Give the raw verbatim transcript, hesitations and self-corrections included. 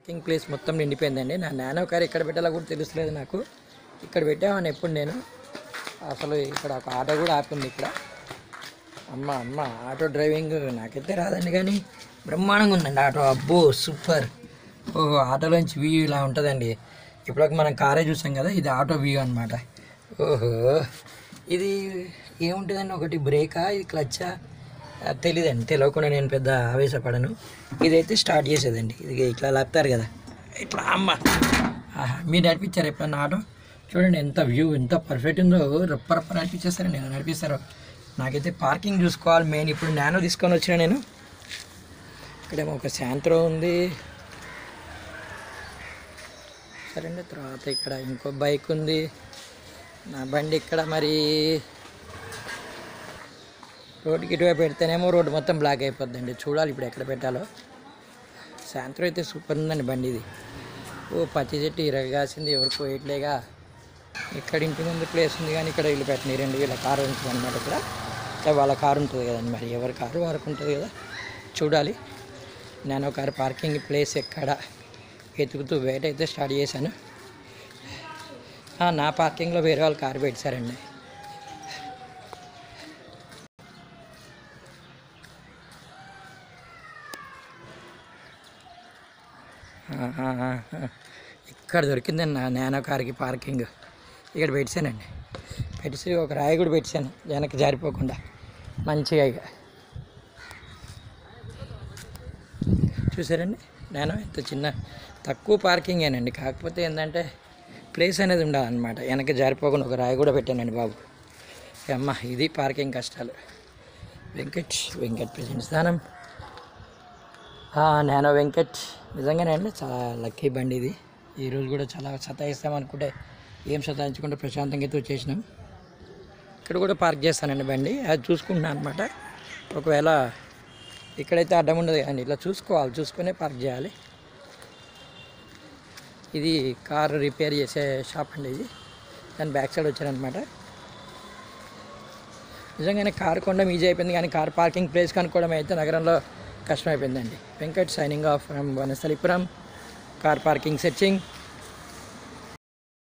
Parking place మొత్తం నిండిపోయిందండి. నా nano car ఎక్కడ పెట్టాలో కూడా తెలుస్తలేదు నాకు. ఇక్కడ పెట్టామని ఎప్పుడు నేను అసలు ఇక్కడ ఒక ఆటో కూడా ఆపింది ఇక్కడ. అమ్మ అమ్మ ఆటో డ్రైవింగ్ నాకైతే రాదండి, కానీ బ్రహ్మాండంగా ఉందండి ఆటో. అబ్బో సూపర్. ఓహో ఆటోలోంచి వ్యూ ఇలా ఉంటుందండి. ఇప్పుడు మనం కారే చూసాం కదా, ఇది ఆటో వ్యూ అనమాట. ఓహో ఇది ఏముంటుందండి, ఒకటి బ్రేకా ఇది క్లచ్చా తెలియదండి. తెలియకుండా నేను పెద్ద ఆవేశపడను. ఇదైతే స్టార్ట్ చేసేదండి. ఇది ఇట్లా లేపుతారు కదా ఇట్లా. అమ్మ మీరు నడిపించారు ఎప్పుడన్నా ఆటో? చూడండి ఎంత వ్యూ ఎంత పర్ఫెక్ట్ ఉందో. రప్ప రప్ప నడిపించేస్తారండి, నేను నడిపిస్తారు. నాకైతే పార్కింగ్ చూసుకోవాలి మెయిన్. ఇప్పుడు నానో తీసుకొని వచ్చిన నేను. ఇక్కడేమో ఒక శాంత్రో ఉంది సరే అండి. తర్వాత ఇక్కడ ఇంకో బైక్ ఉంది. నా బండి ఇక్కడ మరి రోడ్డుకి ఇటువైపు పెడితేనేమో రోడ్డు మొత్తం బ్లాక్ అయిపోద్దండి. చూడాలి ఇప్పుడు ఎక్కడ పెట్టాలో. శాంత్రో అయితే సూపర్ ఉందండి బండి ఇది. ఓ పచ్చి చెట్టు ఇరగాల్సింది ఎవరికి పోయట్లేగా. ఇక్కడ ఇంటి ముందు ప్లేస్ ఉంది కానీ ఇక్కడ వీళ్ళు పెట్టినాయి. రెండు వేల కారు ఉంటుంది అనమాట ఇక్కడ. వాళ్ళ కారు ఉంటుంది కదండి, మరి ఎవరి కారు వారికి ఉంటుంది కదా. చూడాలి నేను కారు పార్కింగ్ ప్లేస్ ఎక్కడ వెతుకుతూ వెయిట్ అయితే స్టార్ట్ చేశాను. నా పార్కింగ్లో వేరే వాళ్ళు కారు పెట్టారండి. ఇక్కడ దొరికిందండి నా నానో కార్కి పార్కింగ్. ఇక్కడ పెట్టానండి. పెట్టి ఒక రాయి కూడా పెట్టాను వెనక్కి జారిపోకుండా మంచిగా. ఇక చూసారండి నేను ఇంత చిన్న తక్కువ పార్కింగేనండి. కాకపోతే ఏంటంటే ప్లేస్ అనేది ఉండాలన్నమాట. వెనక్కి జారిపోకుండా ఒక రాయి కూడా పెట్టానండి బాబు. అమ్మ ఇది పార్కింగ్ కష్టాలు. వెంకట్ వెంకట్ ప్రెజెంట్ స్థానం నానో వెంకట్. నిజంగానే అండి చాలా లక్కీ బండి ఇది. ఈరోజు కూడా చాలా సతాయిస్తామనుకుంటే ఏం సతాయించకుండా ప్రశాంతంగా అయితే వచ్చేసినాం. ఇక్కడ కూడా పార్క్ చేస్తానండి బండి, అది చూసుకుంటున్నాను అనమాట. ఒకవేళ ఇక్కడైతే అడ్డం ఉండదు కానీ ఇట్లా చూసుకోవాలి, చూసుకునే పార్క్ చేయాలి. ఇది కారు రిపేర్ చేసే షాప్ అండి ఇది. దాని బ్యాక్ సైడ్ వచ్చారనమాట. నిజంగానే కారు కొనడం ఈజీ అయిపోయింది, కానీ కార్ పార్కింగ్ ప్లేస్ కనుక్కోవడం అయితే నగరంలో కష్టమైపోయిందండి. Venkat signing off from Vanasthalipuram. Car parking searching.